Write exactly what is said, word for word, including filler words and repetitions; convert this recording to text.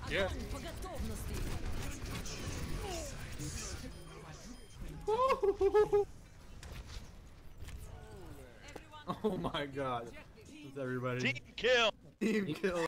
Yeah. Oh my god. This is everybody. Team kill! Team kill.